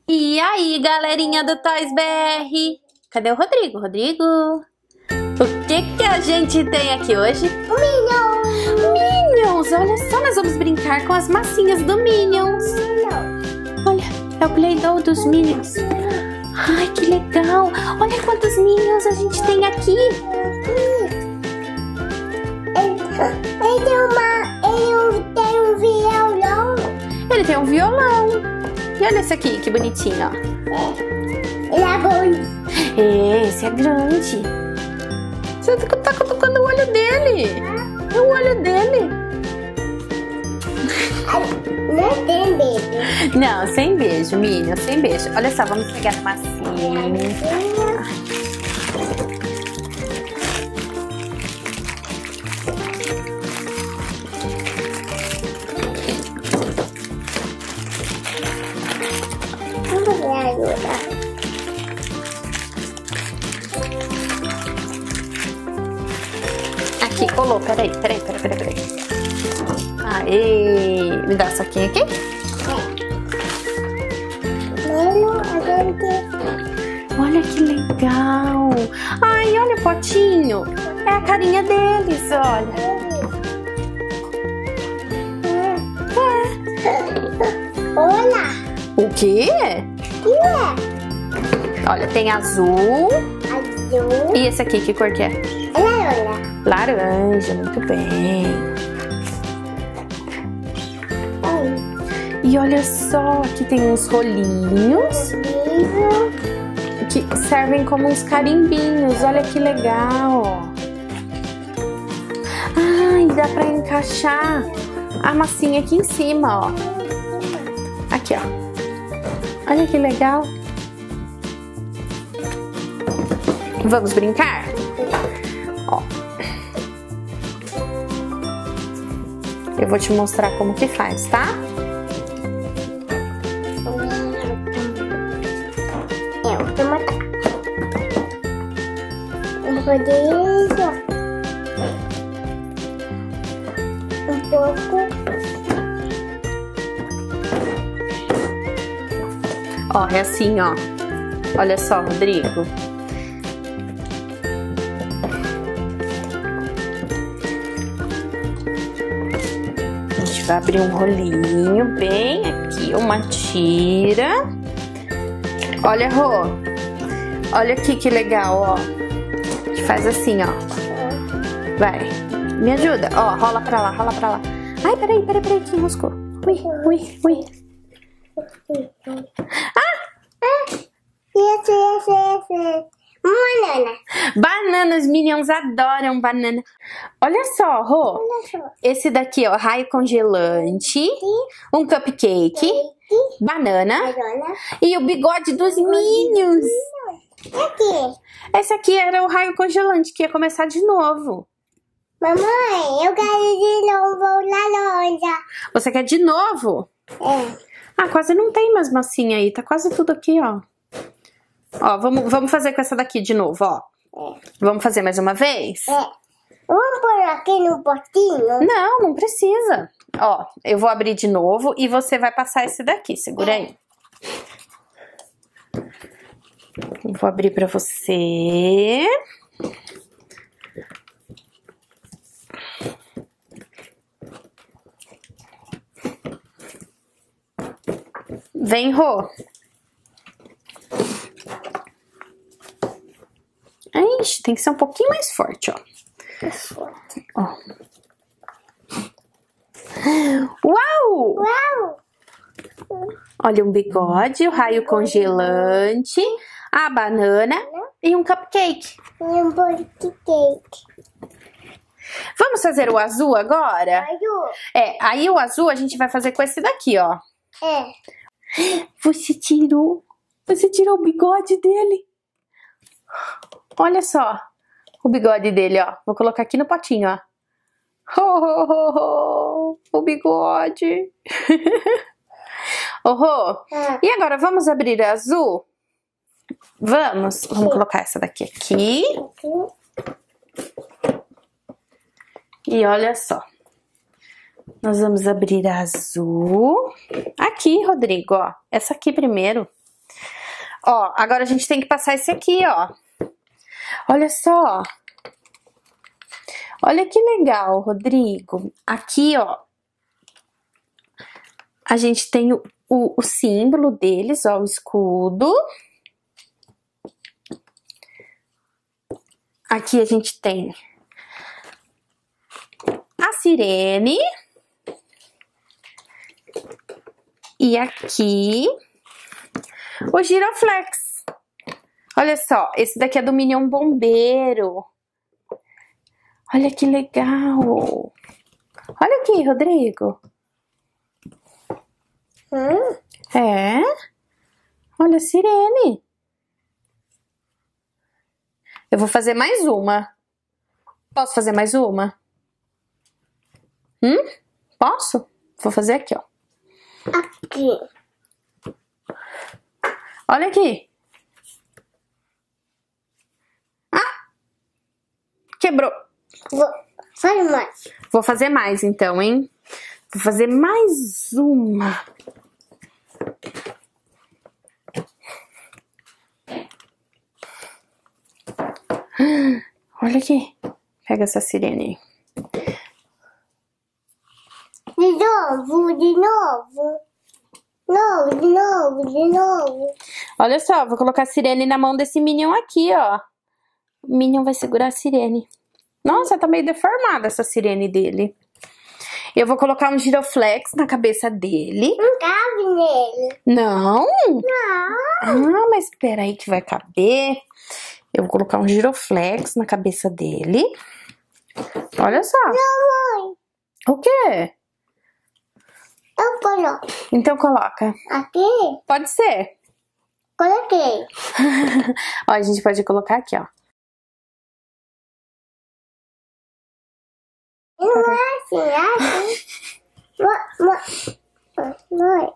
E aí, galerinha do Toys BR? Cadê o Rodrigo? Rodrigo? O que a gente tem aqui hoje? Minions! Minions! Olha só, nós vamos brincar com as massinhas do Minions. Olha, é o Play-Doh dos Minions. Ai, que legal! Olha quantos Minions a gente tem aqui. Ele tem um violão. Ele tem um violão. E olha esse aqui, que bonitinho, ó. Ele é grande. É, esse é grande. Você tá cutucando o olho dele. É o olho dele. Não tem beijo. Não, sem beijo, Minion, sem beijo. Olha só, vamos pegar a massinha. Vamos me ajudar. Aqui, colou, peraí. Aê! Me dá a saquinha aqui. Olha que legal! Ai, olha o potinho! É a carinha deles, olha! Olha! O quê? Que é? Olha, tem azul. Azul. E esse aqui, que cor que é? Olha. Laranja, muito bem. E olha só, aqui tem uns rolinhos que servem como uns carimbinhos. Olha que legal. Ai, dá pra encaixar a massinha aqui em cima, ó. Aqui, ó. Olha que legal. Vamos brincar? Ó. Eu vou te mostrar como que faz, tá? Eu vou matar. Um pouquinho. Um pouco. Ó, é assim, ó. Olha só, Rodrigo. A gente vai abrir um rolinho bem aqui, uma tira. Olha, Rô. Olha aqui que legal, ó. A gente faz assim, ó. Vai. Me ajuda. Ó, rola pra lá, rola pra lá. Ai, peraí, que enroscou. Ui. Isso. Uma banana. Bananas, Minions adoram banana. Olha só, Rô. Olha só. Esse daqui, ó, raio congelante, um cupcake, banana e o bigode dos Minions. E aqui? Esse aqui era o raio congelante, que ia começar de novo. Mamãe, eu quero de novo laranja. Você quer de novo? É. Ah, quase não tem mais massinha aí, tá quase tudo aqui, ó. Ó, vamos fazer com essa daqui de novo, ó. Vamos fazer mais uma vez? É. Vamos pôr aqui no potinho? Não precisa. Ó, eu vou abrir de novo e você vai passar esse daqui. Segura aí. Vou abrir pra você. Vem, Rô. Ixi, tem que ser um pouquinho mais forte, ó. Ó. Uau! Uau! Olha, um bigode, o raio congelante, a banana e um cupcake. E um bolo de cake. Vamos fazer o azul agora? Azul? É, aí o azul a gente vai fazer com esse daqui, ó. É. Você tirou o bigode dele. Olha só o bigode dele, ó. Vou colocar aqui no potinho, ó. O bigode. E agora, vamos abrir a azul? Vamos colocar essa daqui aqui. E olha só. Nós vamos abrir a azul. Aqui, Rodrigo, ó. Essa aqui primeiro. Ó, agora a gente tem que passar esse aqui, ó. Olha só. Olha que legal, Rodrigo. Aqui, ó. A gente tem o símbolo deles, ó, o escudo. Aqui a gente tem a sirene. E aqui o giroflex. Olha só, esse daqui é do Minion Bombeiro. Olha que legal. Olha aqui, Rodrigo. É. Olha a sirene. Eu vou fazer mais uma. Posso fazer mais uma? Posso? Vou fazer aqui, ó. Aqui. Olha aqui. Ah! Quebrou. Faz mais. Vou fazer mais então, hein? Vou fazer mais uma. Olha aqui. Pega essa sirene aí. De novo, de novo. De novo. Olha só, vou colocar a sirene na mão desse Minion aqui, ó. O Minion vai segurar a sirene. Nossa, tá meio deformada essa sirene dele. Eu vou colocar um giroflex na cabeça dele. Não cabe nele. Não? Não. Ah, mas espera aí que vai caber. Eu vou colocar um giroflex na cabeça dele. Olha só. Não, mãe. O quê? Eu coloco. Então coloca. Aqui? Pode ser. Coloquei. Ó, a gente pode colocar aqui, ó. Não é assim. Mãe.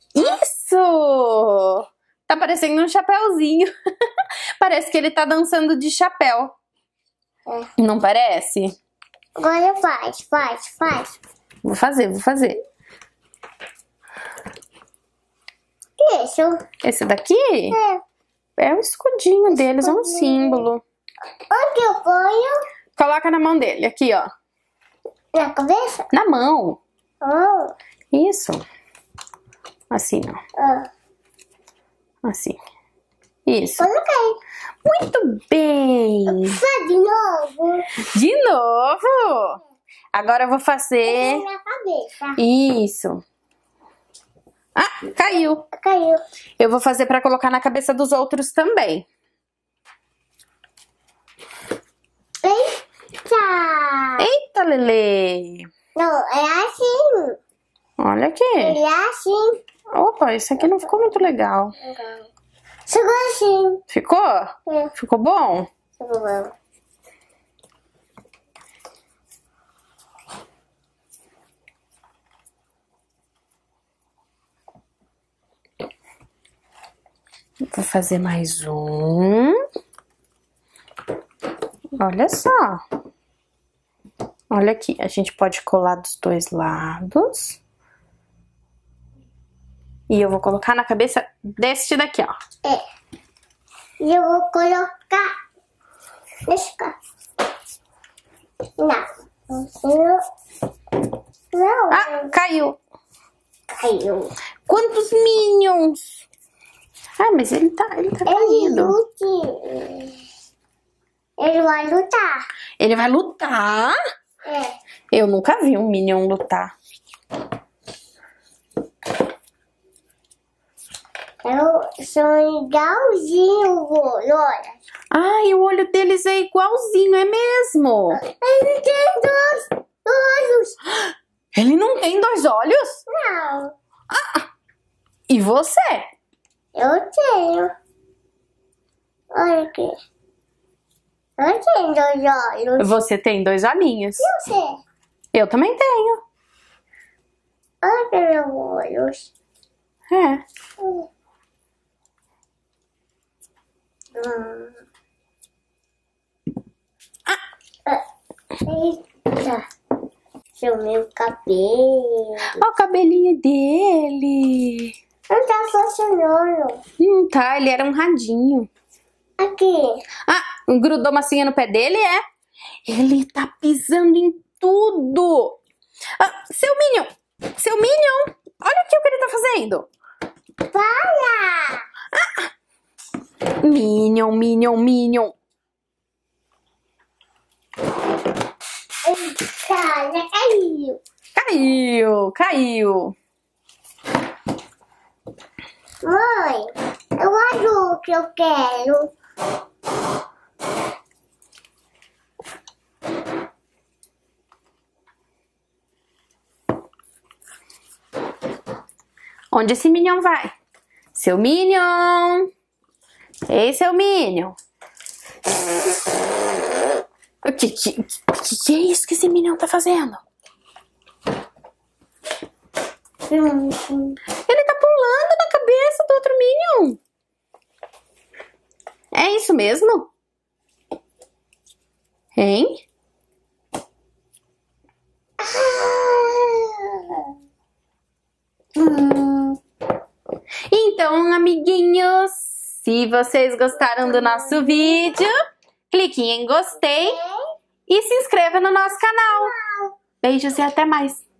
Isso! Tá parecendo um chapéuzinho. Parece que ele tá dançando de chapéu. É. Não parece? Agora faz. Vou fazer. Isso. Esse daqui É. é o escudinho deles, é um símbolo. Onde eu ponho? Coloca na mão dele, aqui, ó. Na cabeça? Na mão. Oh. Isso. Assim, ó. Assim. Isso. Coloquei. Muito bem. Faz de novo. De novo. Agora eu vou fazer... Na cabeça. Isso. Ah, caiu. Caiu. Eu vou fazer pra colocar na cabeça dos outros também. Eita. Eita, Lele. Não, é assim. Olha aqui. Ele é assim. Opa, isso aqui não ficou muito legal. Chegou assim. Ficou? É. Ficou bom? Chegou bom. Vou fazer mais um. Olha só. Olha aqui, a gente pode colar dos dois lados. E eu vou colocar na cabeça deste daqui, ó. É. E eu vou colocar. Deixa cá. Não. Ah, caiu. Caiu. Quantos Minions? Ah, mas ele tá caído. Ele vai lutar. Ele vai lutar? É. Eu nunca vi um Minion lutar. Eu sou igualzinho, olha. Ai, o olho deles é igualzinho, é mesmo? Ele tem dois olhos. Ele não tem dois olhos? Não. E você? Eu tenho. Olha aqui. Eu tenho dois olhos. Você tem dois olhinhos. E você? Eu também tenho. Olha aqui meus olhos. É. Eita. Seu meu cabelo. Olha o cabelinho dele. Não tá funcionando. Tá, ele era um radinho. Aqui. Ah, grudou massinha no pé dele, é? Ele tá pisando em tudo. Ah, seu Minion, olha aqui o que ele tá fazendo. Para! Minion. Cara, caiu. Caiu. Mãe, eu acho que eu quero. Onde esse Minion vai? Seu Minion. Ei, seu Minion. O que é isso que esse Minion tá fazendo? Ele tá pulando na cabeça do outro Minion. É isso mesmo? Hein? Então, amiguinhos, se vocês gostaram do nosso vídeo, clique em gostei e se inscreva no nosso canal. Beijos e até mais!